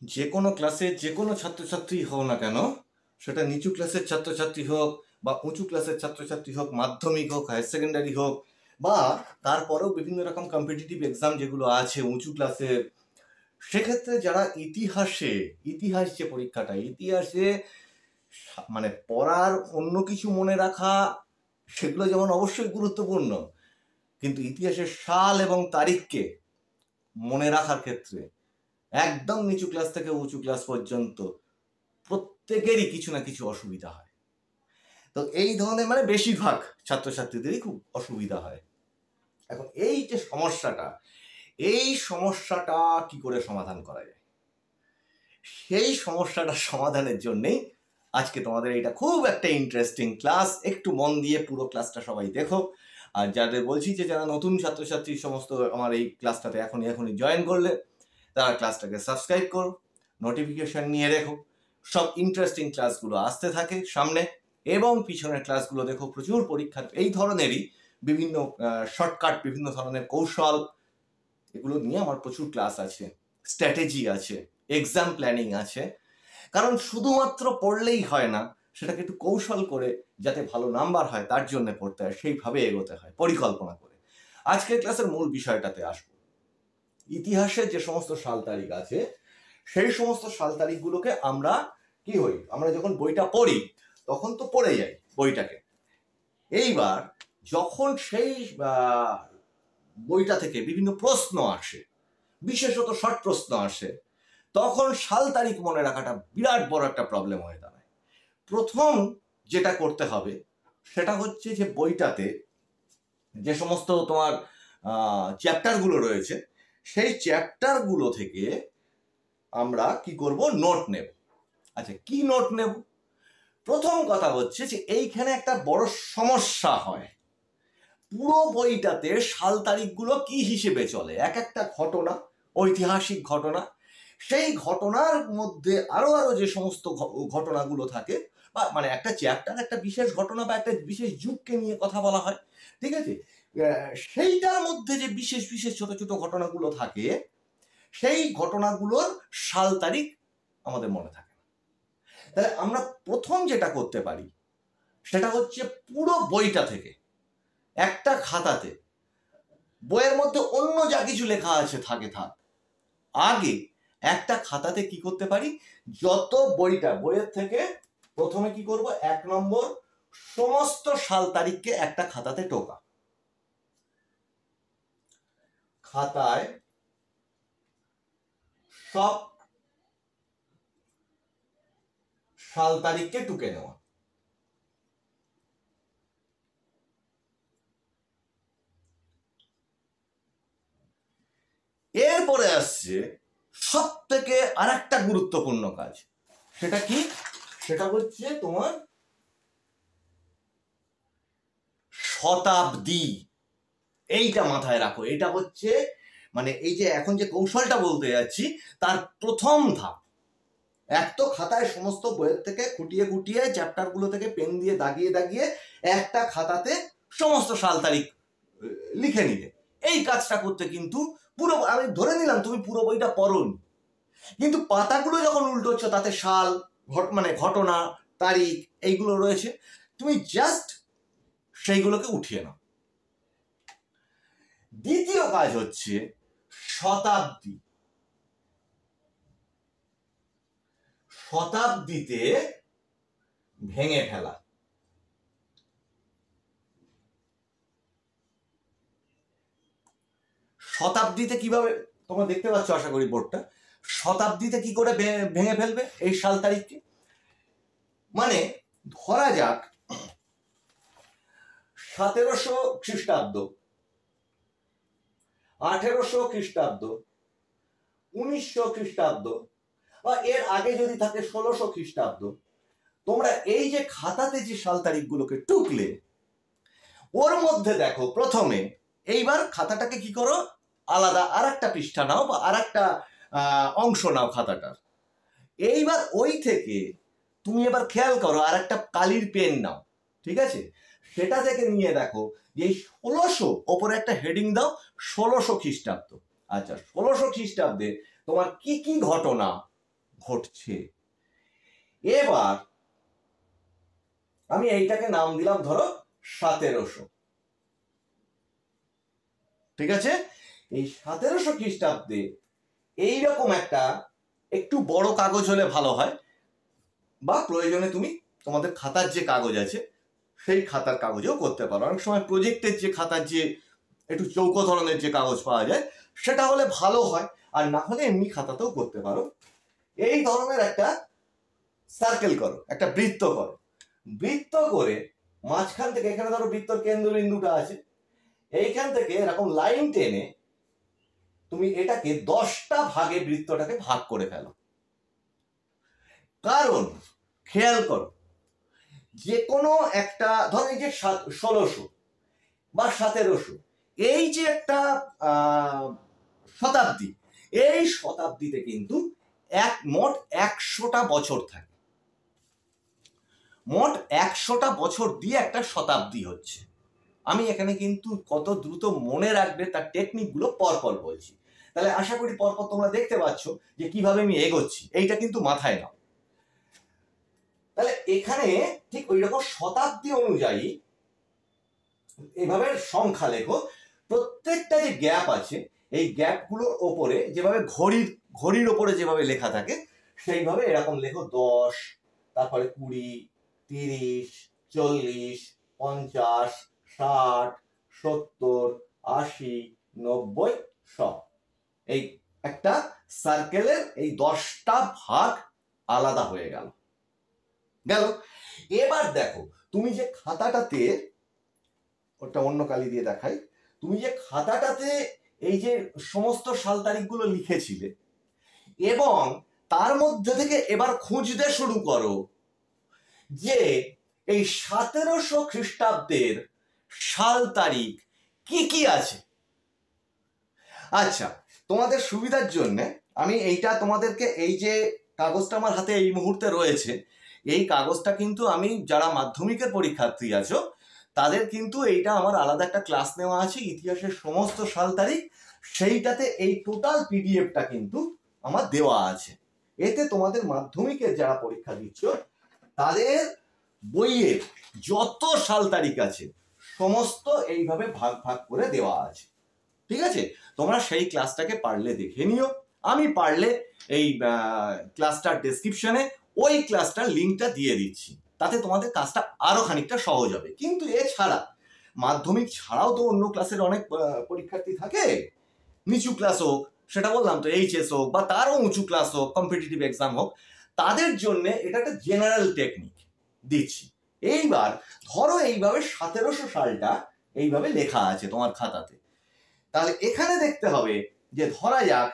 যে কোনো ক্লাসে যে কোনো ছাত্রছাত্রী হোক না কেন, সেটা নিচু ক্লাসের ছাত্রছাত্রী হোক বা উঁচু ক্লাসের ছাত্রছাত্রী হোক, মাধ্যমিক হোক, হায়ার সেকেন্ডারি হোক, বা তারপরেও বিভিন্ন রকম কম্পিটিটিভ এক্সাম যেগুলো আছে উঁচু ক্লাসের, সেক্ষেত্রে যারা ইতিহাস যে পরীক্ষাটা, ইতিহাসে মানে পড়ার অন্য কিছু মনে রাখা, সেগুলো যেমন অবশ্যই গুরুত্বপূর্ণ, কিন্তু ইতিহাসের সাল এবং তারিখকে মনে রাখার ক্ষেত্রে একদম নিচু ক্লাস থেকে উঁচু ক্লাস পর্যন্ত প্রত্যেকেরই কিছু না কিছু অসুবিধা হয়। তো এই ধরনের মানে বেশিরভাগ ছাত্রছাত্রীদেরই খুব অসুবিধা হয়। এখন এই যে সমস্যাটা, এই সমস্যাটা কি করে সমাধান করা যায়, সেই সমস্যাটা সমাধানের জন্যেই আজকে তোমাদের এটা খুব একটা ইন্টারেস্টিং ক্লাস। একটু মন দিয়ে পুরো ক্লাসটা সবাই দেখো। আর যাদের বলছি যে যারা নতুন ছাত্রছাত্রী সমস্ত আমার এই ক্লাসটাতে এখনই জয়েন করলে, তারা ক্লাসটাকে সাবস্ক্রাইব করো, নোটিফিকেশন নিয়ে রেখো। সব ইন্টারেস্টিং ক্লাসগুলো আসতে থাকে সামনে, এবং পিছনের ক্লাসগুলো দেখো। প্রচুর পরীক্ষার এই ধরনেরই বিভিন্ন শর্টকাট, বিভিন্ন ধরনের কৌশল, এগুলো নিয়ে আমার প্রচুর ক্লাস আছে, স্ট্র্যাটেজি আছে, এক্সাম প্ল্যানিং আছে। কারণ শুধুমাত্র পড়লেই হয় না, সেটাকে একটু কৌশল করে যাতে ভালো নাম্বার হয় তার জন্য পড়তে হয়, সেইভাবে এগোতে হয় পরিকল্পনা করে। আজকের ক্লাসের মূল বিষয়টাতে আসবো। ইতিহাসের যে সমস্ত সাল তারিখ আছে, সেই সমস্ত সাল তারিখগুলোকে আমরা আমরা যখন বইটা পড়ি তখন তো পড়ে যাই বইটাকে। এইবার যখন সেই বইটা থেকে বিভিন্ন প্রশ্ন আসে, বিশেষত শর্ট প্রশ্ন আসে, তখন সাল তারিখ মনে রাখাটা বিরাট বড় একটা প্রবলেম হয়ে দাঁড়ায়। প্রথম যেটা করতে হবে সেটা হচ্ছে যে বইটাতে যে সমস্ত তোমার চ্যাপ্টারগুলো রয়েছে, সেই চ্যাপ্টারগুলো থেকে আমরা কি করব, নোট নেব। আচ্ছা, কি নোট নেব? প্রথম কথা হচ্ছে যে এইখানে একটা বড় সমস্যা হয়। পুরো বইটাতে সাল তারিখগুলো কি হিসেবে চলে, এক একটা ঘটনা, ঐতিহাসিক ঘটনা, সেই ঘটনার মধ্যে আরো যে সমস্ত ঘটনাগুলো থাকে, বা মানে একটা চ্যাপ্টার একটা বিশেষ ঘটনা বা একটা বিশেষ যুগকে নিয়ে কথা বলা হয়, ঠিক আছে? সেইটার মধ্যে যে বিশেষ বিশেষ ছোট ছোট ঘটনাগুলো থাকে, সেই ঘটনাগুলোর সাল তারিখ আমাদের মনে থাকে না। তাহলে আমরা প্রথম যেটা করতে পারি সেটা হচ্ছে পুরো বইটা থেকে একটা খাতাতে, বইয়ের মধ্যে অন্য যা কিছু লেখা আছে থাক, আগে একটা খাতাতে কি করতে পারি, যত বইয়ের থেকে প্রথমে কি করব, 1 নম্বর সমস্ত সাল তারিখকে একটা খাতাতে টোকা। খাতায় সব সাল তারিখকে টুকে নেওয়া। এরপরে আসছে সব থেকে আর একটা গুরুত্বপূর্ণ কাজ। সেটা কি? সেটা হচ্ছে তোমার শতাব্দী। এইটা মাথায় রাখো। এটা হচ্ছে মানে এই যে এখন যে কৌশলটা বলতে যাচ্ছি তার প্রথম ধাপ। এক তো খাতায় সমস্ত বইয়ের থেকে খুঁটিয়ে খুঁটিয়ে চ্যাপ্টারগুলো থেকে পেন দিয়ে দাগিয়ে একটা খাতাতে সমস্ত সাল তারিখ লিখে নিলে, এই কাজটা করতে কিন্তু পুরো, আমি ধরে নিলাম তুমি পুরো বইটা পড়োনি, কিন্তু পাতাগুলো যখন উল্টোচ্ছ তাতে সাল, মানে ঘটনা, তারিখ এইগুলো রয়েছে, তুমি জাস্ট সেইগুলোকে উঠিয়ে নাও। দ্বিতীয় কাজ হচ্ছে শতাব্দী। শতাব্দীতে ভেঙে ফেলা। শতাব্দীতে কিভাবে, তোমরা দেখতে পাচ্ছ আশা করি বোর্ডটা, শতাব্দীতে কি করে ভেঙে ফেলবে এই সাল তারিখকে? মানে ধরা যাক 1700 খ্রিস্টাব্দ, 1800 খ্রিস্টাব্দ, 1900 খ্রিস্টাব্দ, বা এর আগে যদি থাকে 1600 খ্রিস্টাব্দ, তোমরা এই যে খাতাতে যে সাল তারিখগুলোকে টুকলে, ওর মধ্যে দেখো প্রথমে, এইবার খাতাটাকে কি করো, আলাদা আর একটা পৃষ্ঠা নাও বা আর একটা অংশ নাও খাতাটার। এইবার ওই থেকে তুমি এবার খেয়াল করো আর একটা কালির পেন নাও, ঠিক আছে? সেটা থেকে নিয়ে দেখো যে 1600 ওপরে একটা হেডিং দাও, 1600 খ্রিস্টাব্দ। আচ্ছা, 1600 খ্রিস্টাব্দে তোমার কি কি ঘটনা ঘটছে। এবার আমি এইটাকে নাম দিলাম ধরো 1700, ঠিক আছে? এই 1700 খ্রিস্টাব্দে এইরকম একটা একটু বড় কাগজ হলে ভালো হয়, বা প্রয়োজনে তুমি তোমাদের খাতার যে কাগজ আছে সেই খাতার কাগজেও করতে পারো। অনেক সময় প্রজেক্টের যে খাতার যে একটু চৌকো ধরনের যে কাগজ পাওয়া যায় সেটা হলে ভালো হয়, আর না হলে এমনি খাতাতেও করতে পারো। এই ধরনের একটা সার্কেল করো, একটা বৃত্ত করো। বৃত্ত করে মাঝখান থেকে, এখানে ধরো বৃত্তর কেন্দ্রবিন্দুটা আছে, এইখান থেকে এরকম লাইন টেনে তুমি এটাকে 10টা ভাগে বৃত্তটাকে ভাগ করে ফেলো। কারণ খেয়াল করো, যে কোনো একটা ধরো এই যে 1600 বা 1700, এই যে একটা শতাব্দী, এই শতাব্দীতে কিন্তু মোট 100টা বছর থাকে। মোট 100টা বছর দিয়ে একটা শতাব্দী হচ্ছে। আমি এখানে কিন্তু কত দ্রুত মনে রাখবে তার টেকনিকগুলো পরপর বলছি, তাহলে আশা করি পরপর তোমরা দেখতে পাচ্ছ যে কিভাবে আমি এগোচ্ছি। এইটা কিন্তু মাথায় নাও। তাহলে এখানে ঠিক ওই রকম শতাব্দী অনুযায়ী এইভাবে সংখ্যা লেখো। প্রত্যেকটা যে গ্যাপ আছে এই গ্যাপগুলোর ওপরে যেভাবে ঘড়ির ওপরে যেভাবে লেখা থাকে সেইভাবে এরকম লেখো 10, তারপরে 20, 30, 40, 50, 60, 70, 80, 90, 100। এই একটা সার্কেলের এই 10টা ভাগ আলাদা হয়ে গেল। এবার দেখো, তুমি যে খাতাটাতে, ওটা অন্য কালি দিয়ে দেখাই, তুমি যে খাতাটাতে এই যে সমস্ত সাল তারিখগুলো লিখেছিলে এবং তার মধ্যে থেকে এবার খুঁজতে শুরু করো যে এই 1700 খ্রিস্টাব্দের সাল তারিখ কি কি আছে। আচ্ছা, তোমাদের সুবিধার জন্য আমি এইটা তোমাদেরকে, এই যে কাগজটা আমার হাতে এই মুহূর্তে রয়েছে, এই কাগজটা কিন্তু আমি, যারা মাধ্যমিকের পরীক্ষার্থী আছো তাদের কিন্তু এইটা আমার আলাদা একটা ক্লাস নেওয়া আছে ইতিহাসের সমস্ত সাল তারিখ, সেইটাতে এই টোটাল পিডিএফটা কিন্তু আমার দেওয়া আছে। এতে তোমাদের মাধ্যমিকের যারা পরীক্ষা দিচ্ছ তাদের বইয়ের যত সাল তারিখ আছে সমস্ত এইভাবে ভাগ ভাগ করে দেওয়া আছে, ঠিক আছে? তোমরা সেই ক্লাসটাকে পারলে দেখে নিও। আমি পারলে এই ক্লাসটার ডেসক্রিপশনে ওই ক্লাসটার লিঙ্কটা দিয়ে দিচ্ছি, তাতে তোমাদের কাজটা আরো খানিকটা সহজ হবে। কিন্তু এছাড়া মাধ্যমিক ছাড়াও তো অন্য ক্লাসের অনেক পরীক্ষার্থী থাকে, নিচু ক্লাস হোক, সেটা বললাম তো, এইচএস হোক বা তারও উঁচু ক্লাস হোক, কম্পিটিটিভ এক্সাম হোক, তাদের জন্য এটা একটা জেনারেল টেকনিক দিচ্ছি। এইবার ধরো এইভাবে 1700 সালটা এইভাবে লেখা আছে তোমার খাতাতে, তাহলে এখানে দেখতে হবে যে ধরা যাক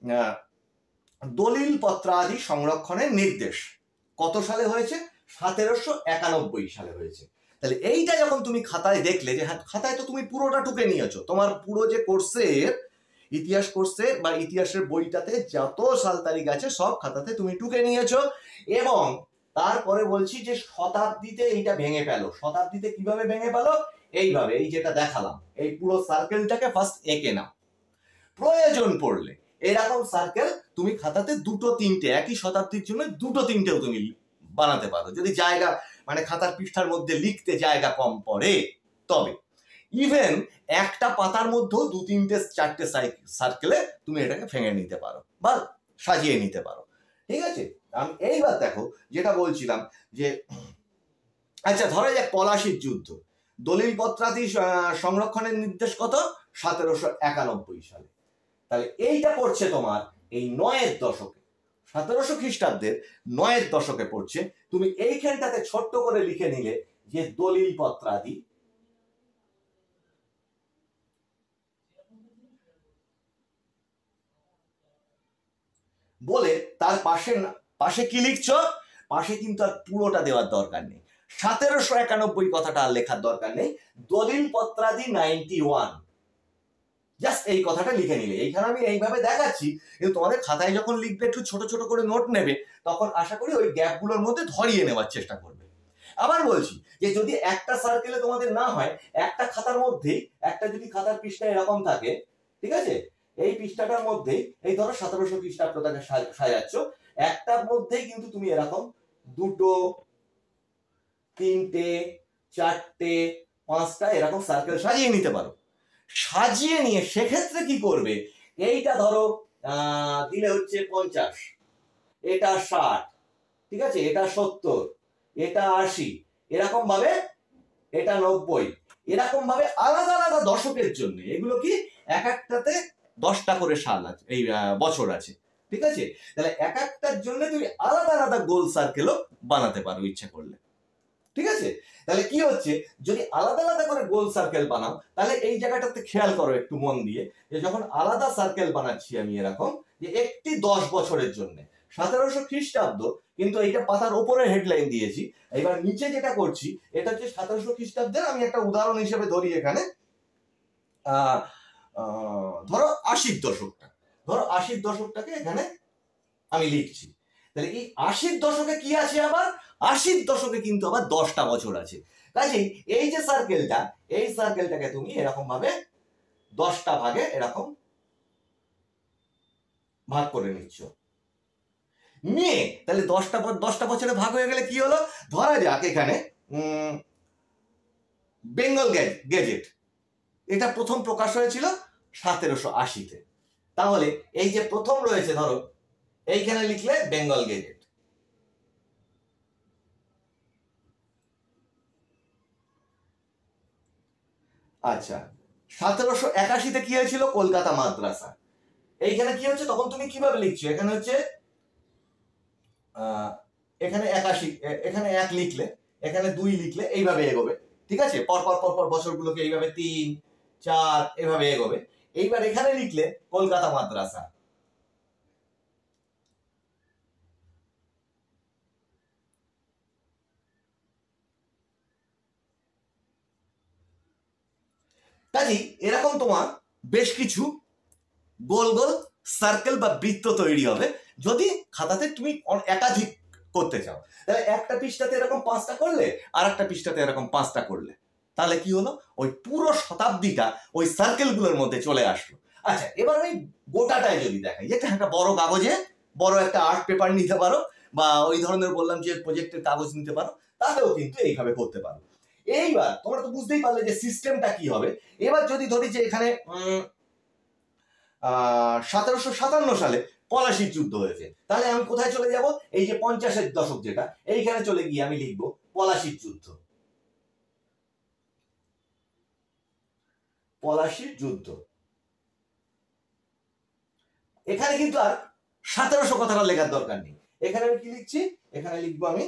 দলিল পত্রাদি সংরক্ষণের নির্দেশ কত সালে হয়েছে, 1791 সালে হয়েছে। তাহলে এইটা যখন তুমি খাতায় দেখলে, যে হ্যাঁ খাতায় তো তুমি পুরোটা টুকে নিয়েছো, তোমার পুরো যে কোর্সের ইতিহাস কোর্সে বা ইতিহাসের বইটাতে যত সাল তারিখ আছে সব খাতাতে তুমি টুকে নিয়েছো, এবং তারপরে বলছি যে শতাব্দীতে এইটা ভেঙে ফেলো। শতাব্দীতে কিভাবে ভেঙে ফেলো, এইভাবে, এই যেটা দেখালাম, এই পুরো সার্কেলটাকে ফার্স্ট এঁকে নাও। প্রয়োজন পড়লে এরকম সার্কেল তুমি খাতাতে 2-3টে, একই শতাব্দীর জন্য 2-3টেও তুমি বানাতে পারো, যদি জায়গা, মানে খাতার পৃষ্ঠার মধ্যে লিখতে জায়গা কম পড়ে। তবে ইভেন একটা পাতার মধ্যেও 2-3-4টে সার্কেলে তুমি এটাকে ভেঙে নিতে পারো বা সাজিয়ে নিতে পারো, ঠিক আছে? আমি এইবার দেখো যেটা বলছিলাম যে, আচ্ছা ধরা যাক পলাশির যুদ্ধ, দলিল পত্রাদি সংরক্ষণের নির্দেশ কত, 1791 সালে। তাহলে এইটা পড়ছে তোমার এই 9-এর দশকে, 1700 খ্রিস্টাব্দের 9-এর দশকে পড়ছে। তুমি এইখানটাতে ছোট্ট করে লিখে নিলে যে দলিল পত্রাদি, বলে তার পাশে কি লিখছো, পাশে কিন্তু আর পুরোটা দেওয়ার দরকার নেই, 1791 কথাটা আর লেখার দরকার নেই, দলিল পত্রাদি 91, জাস্ট এই কথাটা লিখে নিলে। এইখানে আমি এইভাবে দেখাচ্ছি, কিন্তু তোমাদের খাতায় যখন লিখবে একটু ছোট ছোট করে নোট নেবে, তখন আশা করি ওই গ্যাপগুলোর মধ্যে ধরিয়ে নেওয়ার চেষ্টা করবে। আবার বলছি যে যদি একটা সার্কেলে তোমাদের না হয়, একটা খাতার মধ্যেই একটা যদি খাতার পৃষ্ঠা এরকম থাকে, ঠিক আছে, এই পৃষ্ঠাটার মধ্যে এই ধরো 1700 খ্রিস্টাব্দটাকে সাজাচ্ছ, একটার মধ্যেই কিন্তু তুমি এরকম দুটো, তিনটে, চারটে, পাঁচটা এরকম সার্কেল সাজিয়ে নিতে পারো। সাজিয়ে নিয়ে সেক্ষেত্রে কি করবে, এইটা ধরো দিলে হচ্ছে 50, এটা 60, ঠিক আছে, এটা 70, এটা 80, এরকম ভাবে এটা 90, এরকম ভাবে আলাদা আলাদা দশকের জন্য, এগুলো কি এক একটাতে 10টা করে সাল আছে, এই বছর আছে, ঠিক আছে। তাহলে এক একটার জন্য তুমি আলাদা আলাদা গোল সার্কেলও বানাতে পারো ইচ্ছা করলে, ঠিক আছে। তাহলে কি হচ্ছে, যদি আলাদা আলাদা করে গোল সার্কেল বানাও, তাহলে এই জায়গাটাতে খেয়াল করো একটু মন দিয়ে, যে যখন আলাদা সার্কেল বানাচ্ছি আমি এরকম, যে একটি 10 বছরের জন্য 1700 খ্রিস্টাব্দ, কিন্তু এইটা পাতার ওপরে হেডলাইন দিয়েছি, এবার নিচে যেটা করছি এটা হচ্ছে 1700 খ্রিস্টাব্দের, আমি একটা উদাহরণ হিসেবে ধরি এখানে, ধরো 80 দশকটা, ধরো 80 দশকটাকে এখানে আমি লিখছি। তাহলে এই 80 দশকে কি আছে, আবার 80 দশকে কিন্তু আবার 10টা বছর আছে। কাজেই এই যে সার্কেলটা, এই সার্কেলটাকে তুমি এরকম ভাবে 10টা ভাগে এরকম ভাগ করে নিচ্ছ, নিয়ে তাহলে 10টা বছরে ভাগ হয়ে গেলে কি হলো, ধরা যাক এখানে বেঙ্গল গেজেট, এটা প্রথম প্রকাশ হয়েছিল 1780-তে। তাহলে এই যে প্রথম রয়েছে ধরো এইখানে লিখলে বেঙ্গল গেজেট, আচ্ছা 1781-তে কি হয়েছিল, কলকাতা মাদ্রাসা। এইখানে কি হচ্ছে, তখন তুমি কিভাবে লিখছো, এখানে হচ্ছে এখানে 81, এখানে 1 লিখলে, এখানে 2 লিখলে, এইভাবে এগোবে, ঠিক আছে, পরপর পরপর বছরগুলোকে এইভাবে 3, 4 এভাবে এগোবে। এইবার এখানে লিখলে কলকাতা মাদ্রাসা, কাজেই এরকম তোমার বেশ কিছু গোল গোল সার্কেল বা বৃত্ত তৈরি হবে, যদি খাতাতে তুমি একাধিক করতে চাও। তাহলে একটা পৃষ্ঠাতে এরকম 5টা করলে, আর একটা পৃষ্ঠাতে এরকম 5টা করলে, তাহলে কি হলো, ওই পুরো শতাব্দীটা ওই সার্কেলগুলোর মধ্যে চলে আসলো। আচ্ছা, এবার ওই গোটাটায় যদি দেখাই, যেটা একটা বড় কাগজে, বড় একটা আর্ট পেপার নিতে পারো, বা ওই ধরনের বললাম যে প্রজেক্টের কাগজ নিতে পারো, তাহলেও কিন্তু এইভাবে করতে পারো। এইবার তোমরা তো বুঝতেই পারলে যে সিস্টেমটা কি হবে। এবার যদি ধরি যে এখানে 1757 সালে পলাশির যুদ্ধ হয়েছে, তাহলে আমি কোথায় চলে যাব, এই যে 50-এর দশক যেটা, এইখানে চলে গিয়ে আমি লিখবো পলাশির যুদ্ধ, পলাশির যুদ্ধ। এখানে কিন্তু আর 1700 কথাটা লেখার দরকার নেই, এখানে আমি কি লিখছি, এখানে লিখবো আমি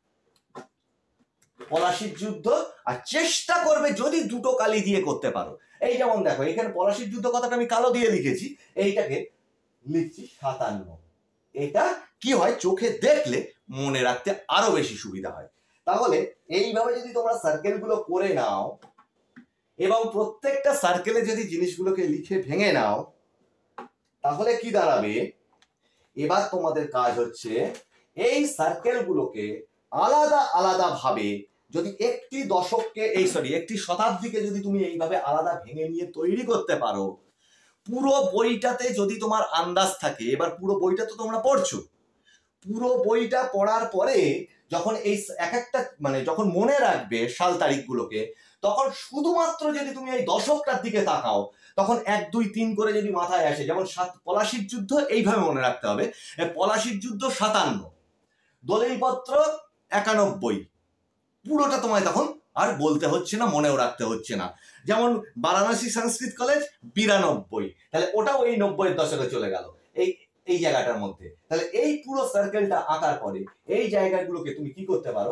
পলাশির যুদ্ধ। আর চেষ্টা করবে যদি দুটো কালি দিয়ে করতে পারো, এই যেমন দেখো এখানে পলাশির যুদ্ধ কথাটা আমি কালো দিয়ে লিখেছি, এইটাকে লিখছি 57। এটা কি হয়, চোখে দেখলে মনে রাখতে আরো বেশি সুবিধা হয়। তাহলে এইভাবে যদি তোমরা সার্কেলগুলো করে নাও এবং প্রত্যেকটা সার্কেলে যদি জিনিসগুলোকে লিখে ভেঙে নাও, তাহলে কি দাঁড়াবে, এবার তোমাদের কাজ হচ্ছে এই সার্কেলগুলোকে আলাদা আলাদা ভাবে, যদি একটি দশককে একটি শতাব্দীকে যদি তুমি এইভাবে আলাদা ভেঙে নিয়ে তৈরি করতে পারো, পুরো বইটাতে যদি তোমার আন্দাজ থাকে, এবার পুরো বইটা তো তোমরা পড়ছো, পুরো বইটা পড়ার পরে যখন এই এক একটা মানে যখন মনে রাখবে সাল তারিখগুলোকে, তখন শুধুমাত্র যদি তুমি এই দশকটার দিকে তাকাও, তখন 1, 2, 3 করে যদি মাথায় আসে, যেমন পলাশির যুদ্ধ এইভাবে মনে রাখতে হবে, পলাশির যুদ্ধ 57, দলিলপত্র 91, পুরোটা তোমায় তখন আর বলতে হচ্ছে না, মনেও রাখতে হচ্ছে না। যেমন বারাণসী সংস্কৃত কলেজ 92, তাহলে ওটাও এই 90-এর দশকে চলে গেল এই জায়গাটার মধ্যে। তাহলে এই পুরো সার্কেলটা আঁকার পরে এই জায়গাগুলোকে তুমি কি করতে পারো,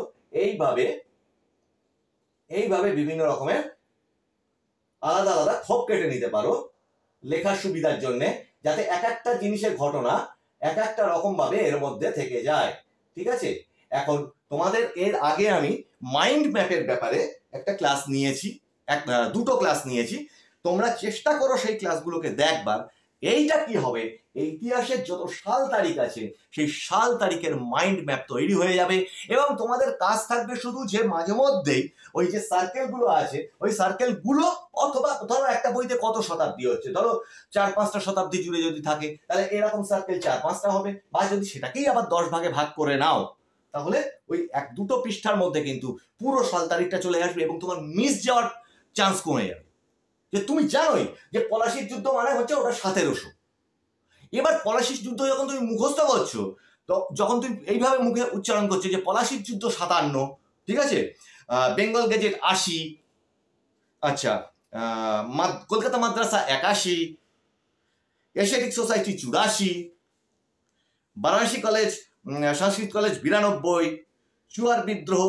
এইভাবে বিভিন্ন রকমের আলাদা আলাদা খোপ কেটে নিতে পারো লেখার সুবিধার জন্য, যাতে এক একটা জিনিসের ঘটনা এক একটা রকম ভাবে এর মধ্যে থেকে যায়, ঠিক আছে। এখন তোমাদের এর আগে আমি মাইন্ড ম্যাপের ব্যাপারে একটা ক্লাস নিয়েছি, দুটো ক্লাস নিয়েছি, তোমরা চেষ্টা করো সেই ক্লাসগুলোকে দেখবার, এইটা কি হবে, এই ইতিহাসের যত সাল তারিখ আছে সেই সাল তারিখের মাইন্ড ম্যাপ তৈরি হয়ে যাবে, এবং তোমাদের কাজ থাকবে শুধু যে মাঝে মধ্যেই ওই যে সার্কেলগুলো আছে ওই সার্কেলগুলো, অথবা ধরো একটা বইতে কত শতাব্দী হচ্ছে, ধরো 4-5টা শতাব্দী জুড়ে যদি থাকে তাহলে এরকম সার্কেল 4-5টা হবে, বা যদি সেটাকেই আবার 10 ভাগে ভাগ করে নাও তাহলে ওই 1-2 পৃষ্ঠার মধ্যে কিন্তু পুরো সাল তারিখটা চলে আসবে, এবং তোমার মিস যাওয়ার চান্স কমে যাবে। যে তুমি জানোই যে পলাশির যুদ্ধ মানে হচ্ছে ওটা 1700। এবার পলাশির যুদ্ধ যখন তুমি মুখস্থ করছো, তো যখন তুমি এইভাবে মুখে উচ্চারণ করছো যে পলাশির যুদ্ধ 57, ঠিক আছে, বেঙ্গল গেজেট 80, আচ্ছা, কলকাতা মাদ্রাসা 81, এশিয়াটিক সোসাইটি 84, বারাণসী কলেজ সংস্কৃত কলেজ 92, চুয়ার বিদ্রোহ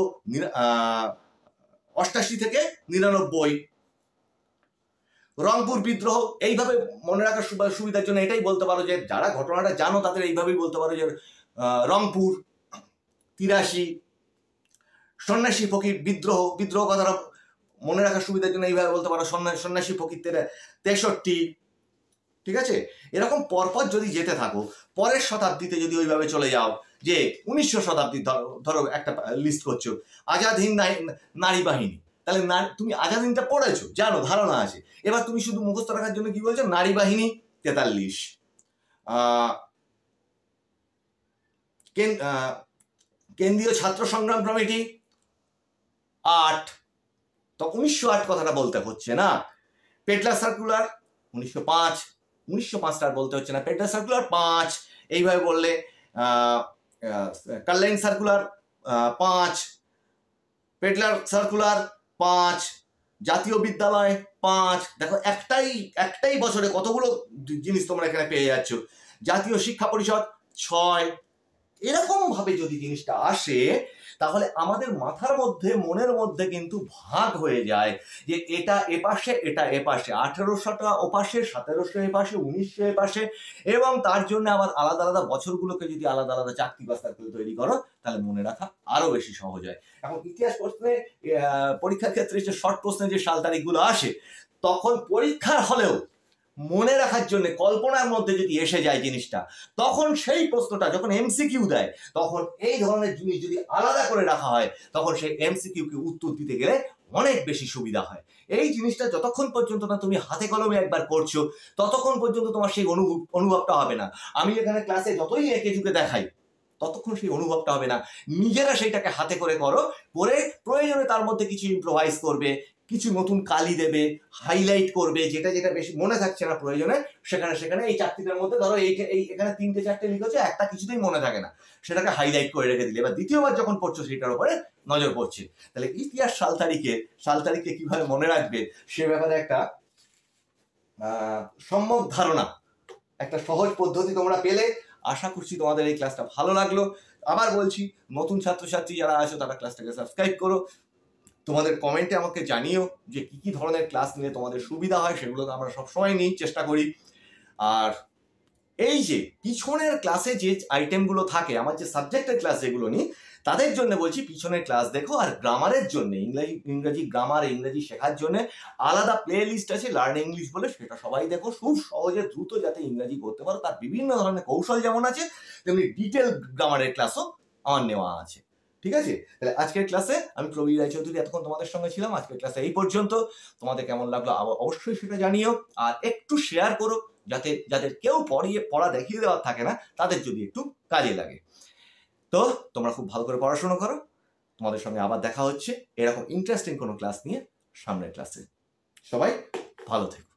88 থেকে 99, রংপুর বিদ্রোহ। এইভাবে মনে রাখার সুবিধার জন্য এটাই বলতে পারো যে যারা ঘটনাটা জানো তাদের এইভাবেই বলতে পারো যে রংপুর 83, সন্ন্যাসী ফকির বিদ্রোহ কথাটা মনে রাখার সুবিধার জন্য এইভাবে বলতে পারো সন্ন্যাসী ফকির 63, ঠিক আছে। এরকম পরপর যদি যেতে থাকো, পরের শতাব্দীতে যদি ওইভাবে চলে যাও, যে 1900 শতাব্দী ধরো একটা লিস্ট করছো, আজাদ হিন্দ নারী বাহিনী, তাহলে তুমি আজাদ হিন্দটা পড়েছো, জানো, ধারণা আছে। এবার তুমি শুধু মুখস্থ রাখার জন্য কি বলছো, নারী বাহিনী 43, কেন্দ্রীয় ছাত্র সংগ্রাম কমিটি 8, তো 1908 কথাটা বলতে হচ্ছে না। পেটলার সার্কুলার 1905 বলতে হচ্ছে না, পেটলার সার্কুলার 5, এইভাবে বললে কার্লাইন সার্কুলার 5, পেটলার সার্কুলার 5, জাতীয় বিদ্যালয় 5। দেখো একটাই বছরে কতগুলো জিনিস তোমরা এখানে পেয়ে যাচ্ছ। জাতীয় শিক্ষা পরিষদ 6। এরকম ভাবে যদি জিনিসটা আসে তাহলে আমাদের মাথার মধ্যে, মনের মধ্যে কিন্তু ভাগ হয়ে যায় যে এটা এপাশে, এটা এপাশে, 1800টা ওপাশে, 1700 এপাশে, 1900 এপাশে, এবং তার জন্য আবার আলাদা আলাদা বছরগুলোকে যদি আলাদা আলাদা চাকতি বা সার্কেল তৈরি করো তাহলে মনে রাখা আরো বেশি সহজ হয়। এখন ইতিহাস প্রশ্নে, পরীক্ষার ক্ষেত্রে যে শর্ট প্রশ্নে যে সাল তারিখগুলো আসে, তখন পরীক্ষার হলেও মনে রাখার জন্য কল্পনার মধ্যে যদি এসে যায় জিনিসটা, তখন সেই প্রশ্নটা যখন এমসিকিউ দেয়, তখন এই ধরনের জিনিস যদি আলাদা করে রাখা হয়, তখন সেই এমসিকিউ কে উত্তর দিতে গেলে অনেক বেশি সুবিধা হয়। এই জিনিসটা যতক্ষণ পর্যন্ত না তুমি হাতে কলমে একবার করছো, ততক্ষণ পর্যন্ত তোমার সেই অনুভবটা হবে না। আমি এখানে ক্লাসে যতই একে যুগে দেখাই, ততক্ষণ সেই অনুভবটা হবে না। নিজেরা সেইটাকে হাতে করে করো, করে প্রয়োজনে তার মধ্যে কিছু ইম্প্রোভাইজ করবে, কিছু নতুন কালি দেবে, হাইলাইট করবে, যেটা যেটা বেশি মনে থাকছে না প্রয়োজনে সেখানে এই চারটিটার মধ্যে ধরো এখানে 3-4টে লিখেছো, একটা কিছুতেই মনে থাকে না, সেটাকে হাইলাইট করে রেখে দিলে, এবার দ্বিতীয়বার যখন পড়ছো সেটার উপরে নজর পড়ছে। তাহলে ইতিহাস সাল তারিখে কিভাবে মনে রাখবে সে ব্যাপারে একটা সম্যক ধারণা, একটা সহজ পদ্ধতি তোমরা পেলে। আশা করছি তোমাদের এই ক্লাসটা ভালো লাগলো। আবার বলছি, নতুন ছাত্রছাত্রী যারা আছো তারা ক্লাসটাকে সাবস্ক্রাইব করো, তোমাদের কমেন্টে আমাকে জানিও যে কি কি ধরনের ক্লাস নিলে তোমাদের সুবিধা হয়, সেগুলো তো আমরা সবসময় নিই, চেষ্টা করি। আর এই যে পিছনের ক্লাসে যে আইটেমগুলো থাকে, আমার যে সাবজেক্টের ক্লাস যেগুলো নিই, তাদের জন্য বলছি পিছনের ক্লাস দেখো। আর গ্রামারের জন্য, ইংরাজি গ্রামার, ইংরেজি শেখার জন্য আলাদা প্লে লিস্ট আছে, লার্ন ইংলিশ বলে, সেটা সবাই দেখো। খুব সহজে দ্রুত যাতে ইংরাজি করতে পারো তার বিভিন্ন ধরনের কৌশল যেমন আছে, তেমনি ডিটেল গ্রামারের ক্লাসও আমার নেওয়া আছে। ঠিক আছে, তাহলে আজকের ক্লাসে আমি প্রবীর রায়চৌধুরী এতক্ষণ তোমাদের সঙ্গে ছিলাম। আজকের ক্লাসে এই পর্যন্ত। তোমাদের কেমন লাগলো অবশ্যই সেটা জানিও, আর একটু শেয়ার করো, যাতে যাদের কেউ পড়া দেখিয়ে দেওয়ার থাকে না তাদের যদি একটু কাজে লাগে। তো তোমরা খুব ভালো করে পড়াশোনা করো। তোমাদের সঙ্গে আবার দেখা হচ্ছে এরকম ইন্টারেস্টিং কোনো ক্লাস নিয়ে সামনের ক্লাসে। সবাই ভালো থেকো।